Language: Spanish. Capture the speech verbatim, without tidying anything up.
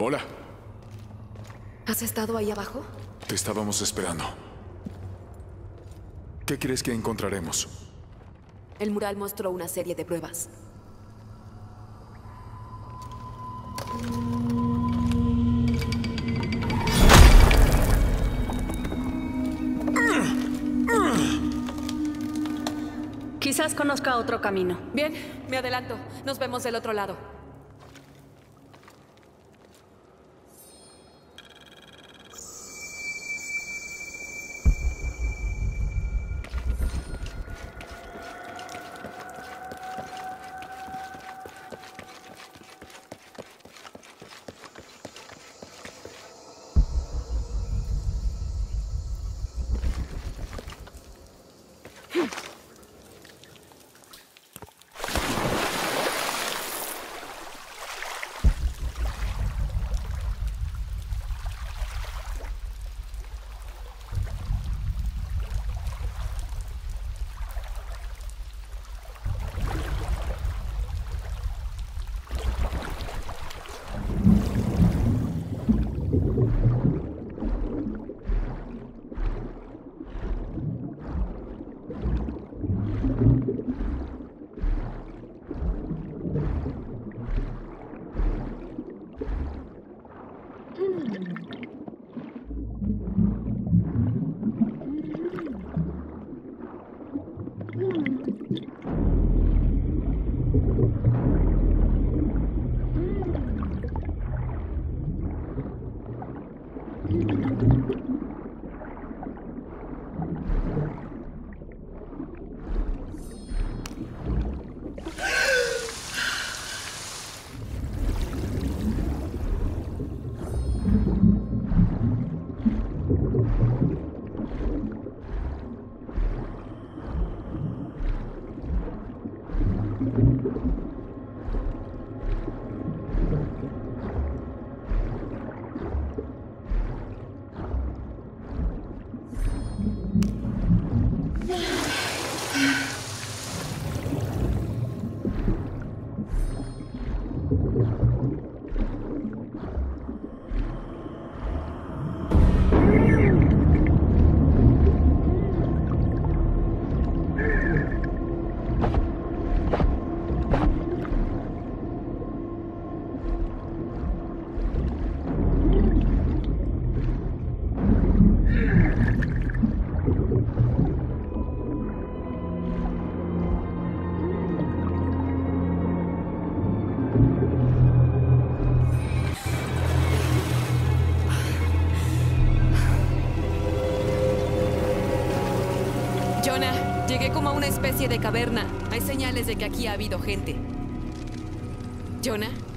Hola. ¿Has estado ahí abajo? Te estábamos esperando. ¿Qué crees que encontraremos? El mural mostró una serie de pruebas. Quizás conozca otro camino. Bien, me adelanto. Nos vemos del otro lado. Jonah, llegué como a una especie de caverna. Hay señales de que aquí ha habido gente. Jonah.